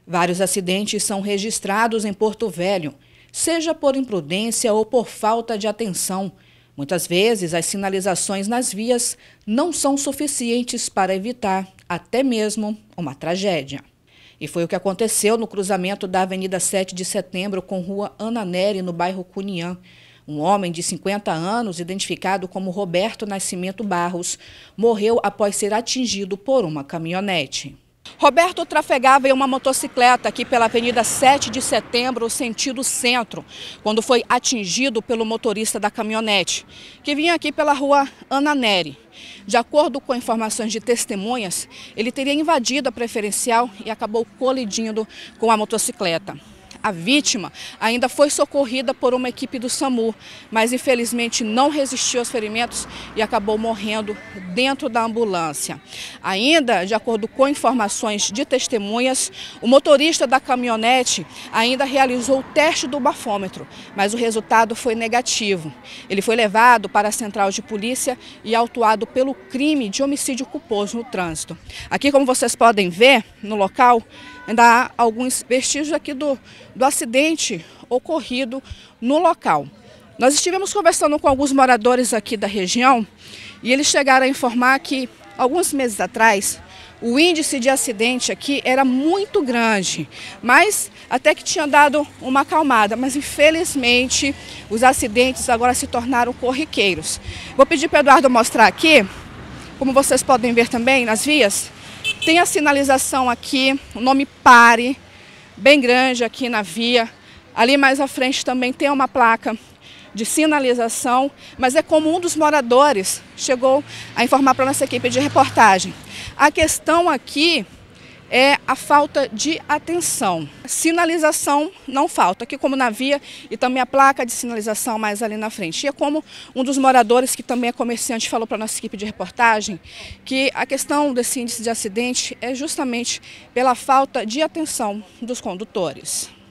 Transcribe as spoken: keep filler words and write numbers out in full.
Vários acidentes são registrados em Porto Velho, seja por imprudência ou por falta de atenção. Muitas vezes, as sinalizações nas vias não são suficientes para evitar até mesmo uma tragédia. E foi o que aconteceu no cruzamento da Avenida sete de Setembro com Rua Ana Nery, no bairro Cunhã. Um homem de cinquenta anos, identificado como Roberto Nascimento Barros, morreu após ser atingido por uma caminhonete. Roberto trafegava em uma motocicleta aqui pela Avenida sete de Setembro, sentido centro, quando foi atingido pelo motorista da caminhonete, que vinha aqui pela Rua Ana Nery. De acordo com informações de testemunhas, ele teria invadido a preferencial e acabou colidindo com a motocicleta. A vítima ainda foi socorrida por uma equipe do SAMU, mas infelizmente não resistiu aos ferimentos e acabou morrendo dentro da ambulância. Ainda, de acordo com informações de testemunhas, o motorista da caminhonete ainda realizou o teste do bafômetro, mas o resultado foi negativo. Ele foi levado para a central de polícia e autuado pelo crime de homicídio culposo no trânsito. Aqui, como vocês podem ver, no local, ainda há alguns vestígios aqui do, do acidente ocorrido no local. Nós estivemos conversando com alguns moradores aqui da região e eles chegaram a informar que, alguns meses atrás, o índice de acidente aqui era muito grande, mas até que tinha dado uma acalmada, mas infelizmente os acidentes agora se tornaram corriqueiros. Vou pedir para o Eduardo mostrar aqui, como vocês podem ver também nas vias. Tem a sinalização aqui, o nome Pare, bem grande aqui na via. Ali mais à frente também tem uma placa de sinalização, mas é como um dos moradores chegou a informar para a nossa equipe de reportagem. A questão aqui é a falta de atenção. Sinalização não falta, aqui como na via, e também a placa de sinalização mais ali na frente. E é como um dos moradores, que também é comerciante, falou para a nossa equipe de reportagem, que a questão desse índice de acidente é justamente pela falta de atenção dos condutores.